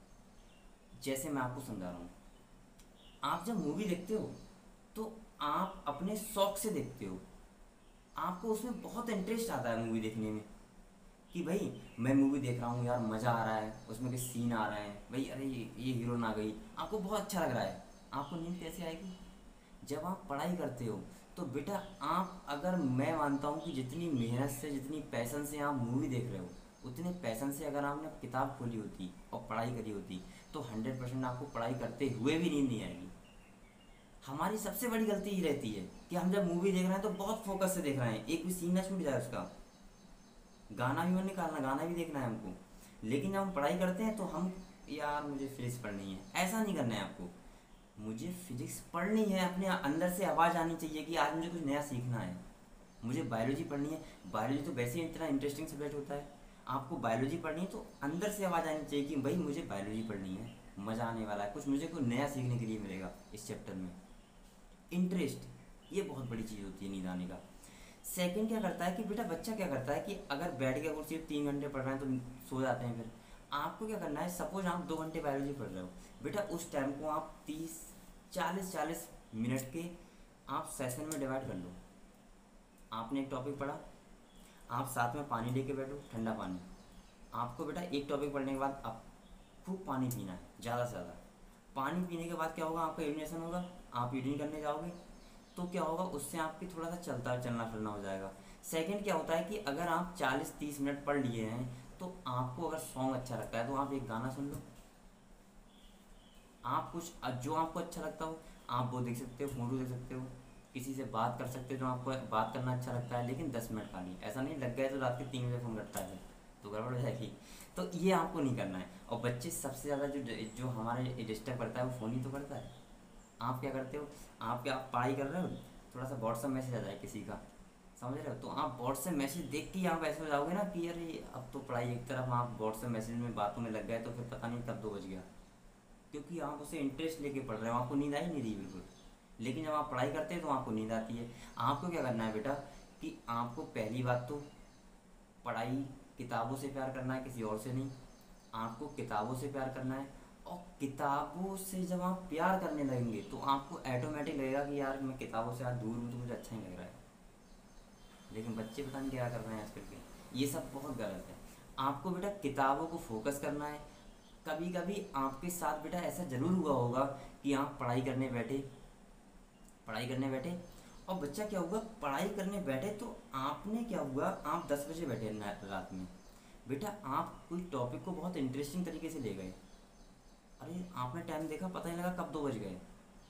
जैसे मैं आपको समझा रहा हूँ, आप जब मूवी देखते हो तो आप अपने शौक से देखते हो, आपको उसमें बहुत इंटरेस्ट आता है मूवी देखने में कि भाई मैं मूवी देख रहा हूँ यार, मज़ा आ रहा है, उसमें के सीन आ रहे हैं, भाई अरे ये ये हीरोइन आ गई, आपको बहुत अच्छा लग रहा है। आपको नींद कैसे आएगी जब आप पढ़ाई करते हो? तो बेटा आप, अगर मैं मानता हूँ कि जितनी मेहनत से, जितनी पैशन से आप मूवी देख रहे हो, उतने पैशन से अगर आपने किताब खोली होती और पढ़ाई करी होती तो हंड्रेड परसेंट आपको पढ़ाई करते हुए भी नींद नहीं आएगी। हमारी सबसे बड़ी गलती ये रहती है कि हम जब मूवी देख रहे हैं तो बहुत फोकस से देख रहे हैं, एक भी सीन ना छूट जाए उसका। गाना भी मन निकालना, गाना भी देखना है हमको, लेकिन जब हम पढ़ाई करते हैं तो हम यार मुझे फिजिक्स पढ़नी है, ऐसा नहीं करना है आपको। मुझे फिजिक्स पढ़नी है, अपने अंदर से आवाज़ आनी चाहिए कि आज मुझे कुछ नया सीखना है। मुझे बायोलॉजी पढ़नी है, बायोलॉजी तो वैसे ही इतना इंटरेस्टिंग सब्जेक्ट होता है, आपको बायोलॉजी पढ़नी है तो अंदर से आवाज़ आनी चाहिए कि भाई मुझे बायोलॉजी पढ़नी है, मज़ा आने वाला है, कुछ मुझे कुछ नया सीखने के लिए मिलेगा इस चैप्टर में। इंटरेस्ट, ये बहुत बड़ी चीज़ होती है नींद आने का। सेकंड क्या करता है कि बेटा बच्चा क्या करता है कि अगर बैठ के अगर सिर्फ तीन घंटे पढ़ रहे हैं तो सो जाते हैं। फिर आपको क्या करना है, सपोज आप दो घंटे बायोलॉजी पढ़ रहे हो, बेटा उस टाइम को आप तीस चालीस चालीस मिनट के आप सेशन में डिवाइड कर लो। आपने एक टॉपिक पढ़ा, आप साथ में पानी लेके बैठो, ठंडा पानी। आपको बेटा एक टॉपिक पढ़ने के बाद आप खूब पानी पीना है, ज़्यादा से ज़्यादा। पानी पीने के बाद क्या होगा, आपका यूरिनेशन होगा, आप यूरिन करने जाओगे तो क्या होगा, उससे आपकी थोड़ा सा चलता चलना फिरना हो जाएगा। सेकंड क्या होता है कि अगर आप चालीस तीस मिनट पढ़ लिए हैं तो आपको अगर सॉन्ग अच्छा लगता है तो आप एक गाना सुन लो। आप कुछ जो आपको अच्छा लगता हो आप वो देख सकते हो, फोटो देख सकते हो, किसी से बात कर सकते हो जो आपको बात करना अच्छा लगता है, लेकिन दस मिनट खाली। ऐसा नहीं लग गया तो रात के तीन बजे फ़ोन करता है तो गड़बड़ हो जाएगी। तो ये आपको नहीं करना है। और बच्चे सबसे ज़्यादा जो जो हमारे डिस्टर्ब करता है वो फ़ोन ही तो करता है। आप क्या करते हो, आप क्या आप पढ़ाई कर रहे हो, थोड़ा सा व्हाट्सएप मैसेज आ जाए किसी का, समझ रहे हो, तो आप व्हाट्सएप मैसेज देख के ही आप ऐसे हो जाओगे ना कि अरे अब तो पढ़ाई एक तरफ, आप व्हाट्सएप मैसेज में बातों में लग गए तो फिर पता नहीं कब दो बज गया, क्योंकि आप उसे इंटरेस्ट लेके पढ़ रहे हो, आपको नींद आई नहीं रही बिल्कुल। लेकिन जब आप पढ़ाई करते हैं तो आपको नींद आती है। आपको क्या करना है बेटा कि आपको पहली बात तो पढ़ाई, किताबों से प्यार करना है, किसी और से नहीं। आपको किताबों से प्यार करना है, और किताबों से जब आप प्यार करने लगेंगे तो आपको ऐटोमेटिक लगेगा कि यार मैं किताबों से आज दूर हूँ तो मुझे अच्छा नहीं लग रहा है। लेकिन बच्चे पता नहीं क्या कर रहे हैं आजकल के, ये सब बहुत गलत है। आपको बेटा किताबों को फोकस करना है। कभी कभी आपके साथ बेटा ऐसा ज़रूर हुआ होगा कि आप पढ़ाई करने बैठे पढ़ाई करने बैठे और बच्चा क्या हुआ, पढ़ाई करने बैठे तो आपने क्या हुआ, आप दस बजे बैठे रात में, बेटा आप कोई टॉपिक को बहुत इंटरेस्टिंग तरीके से ले गए, अरे आपने टाइम देखा पता नहीं लगा कब दो बज गए।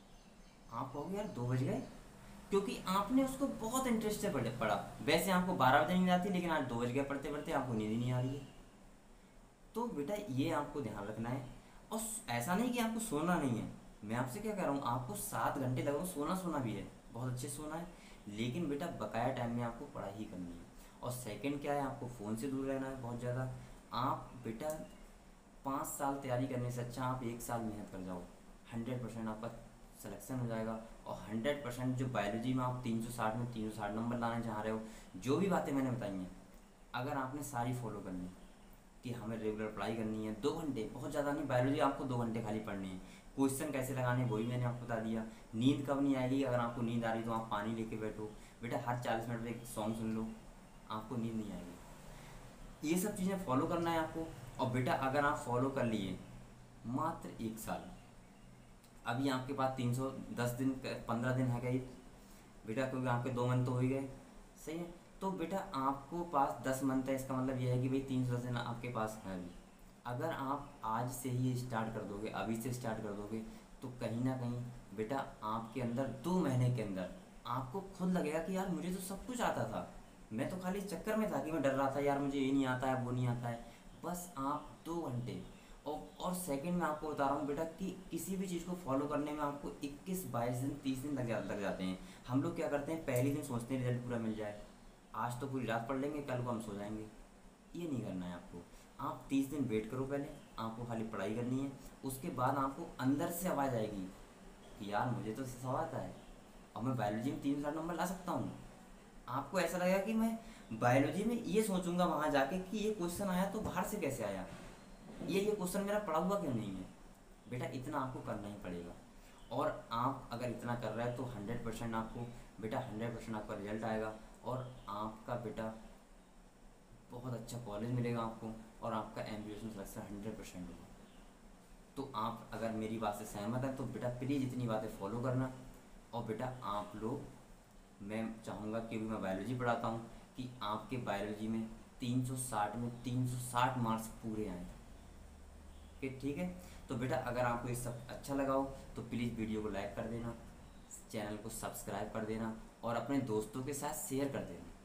आप कहोगे यार दो बज गए, क्योंकि आपने उसको बहुत इंटरेस्ट से पढ़े पढ़ा। वैसे आपको बारह बजे नींद आती है, लेकिन आज दो बज गए पढ़ते पढ़ते, आपको नींद ही नहीं आ रही है। तो बेटा ये आपको ध्यान रखना है। और ऐसा नहीं कि आपको सोना नहीं है, मैं आपसे क्या कह रहा हूँ, आपको सात घंटे लगो, सोना सोना भी है, बहुत अच्छे सोना है, लेकिन बेटा बकाया टाइम में आपको पढ़ाई ही करनी है। और सेकंड क्या है, आपको फ़ोन से दूर रहना है बहुत ज़्यादा। आप बेटा पाँच साल तैयारी करने से अच्छा आप एक साल मेहनत कर जाओ, हंड्रेड परसेंट आपका सिलेक्शन हो जाएगा। और हंड्रेड परसेंट जो बायोलॉजी में आप तीन सौ साठ में तीन सौ साठ नंबर लाने चाह रहे हो, जो भी बातें मैंने बताई हैं अगर आपने सारी फॉलो करनी कि हमें रेगुलर पढ़ाई करनी है, दो घंटे बहुत ज़्यादा नहीं, बायोलॉजी आपको दो घंटे खाली पढ़नी है। क्वेश्चन कैसे लगाने वही मैंने आपको बता दिया। नींद कब नहीं आएगी, अगर आपको नींद आ रही तो आप पानी लेके बैठो, बेटा हर चालीस मिनट में एक सॉन्ग सुन लो, आपको नींद नहीं आएगी। ये सब चीज़ें फॉलो करना है आपको। और बेटा अगर आप फॉलो कर लिए मात्र एक साल, अभी आपके पास तीन सौ दस दिन पंद्रह दिन है गए बेटा, क्योंकि आपके दो मंथ तो हो ही गए, सही है। तो बेटा आपको पास दस मंथ है, इसका मतलब यह है कि भाई तीन सौ दस दिन आपके पास है अभी। अगर आप आज से ही स्टार्ट कर दोगे, अभी से स्टार्ट कर दोगे, तो कहीं ना कहीं बेटा आपके अंदर दो महीने के अंदर आपको खुद लगेगा कि यार मुझे तो सब कुछ आता था, मैं तो खाली चक्कर में था कि मैं डर रहा था यार मुझे ये नहीं आता है वो नहीं आता है। बस आप दो घंटे और और सेकंड में आपको बता रहा हूँ बेटा कि किसी भी चीज़ को फॉलो करने में आपको इक्कीस बाईस दिन तीस दिन लग जा लग जाते हैं। हम लोग क्या करते हैं, पहले दिन सोचते हैं रिजल्ट पूरा मिल जाए, आज तो पूरी रात पढ़ लेंगे, कल को हम सो जाएंगे। ये नहीं करना है आपको। आप तीस दिन वेट करो, पहले आपको खाली पढ़ाई करनी है। उसके बाद आपको अंदर से आवाज़ आएगी कि यार मुझे तो सब आता है और मैं बायोलॉजी में तीन साठ नंबर ला सकता हूँ। आपको ऐसा लगेगा कि मैं बायोलॉजी में ये सोचूंगा वहाँ जाके कि ये क्वेश्चन आया तो बाहर से कैसे आया, ये ये क्वेश्चन मेरा पढ़ा हुआ क्यों नहीं है। बेटा इतना आपको करना ही पड़ेगा। और आप अगर इतना कर रहे हैं तो हंड्रेड परसेंट आपको बेटा हंड्रेड परसेंट आपका रिजल्ट आएगा, और आपका बेटा बहुत अच्छा कॉलेज मिलेगा आपको, और आपका एम बी ए में सिलेक्शन हंड्रेड परसेंट होगा। तो आप अगर मेरी बात से सहमत हैं तो बेटा प्लीज़ इतनी बातें फॉलो करना। और बेटा आप लोग, मैं चाहूँगा कि भी मैं बायोलॉजी पढ़ाता हूँ कि आपके बायोलॉजी में तीन सौ साठ में तीन सौ साठ मार्क्स पूरे आए। फिर ठीक है। तो बेटा अगर आपको ये सब अच्छा लगा हो तो प्लीज़ वीडियो को लाइक कर देना, चैनल को सब्सक्राइब कर देना और अपने दोस्तों के साथ शेयर कर देना।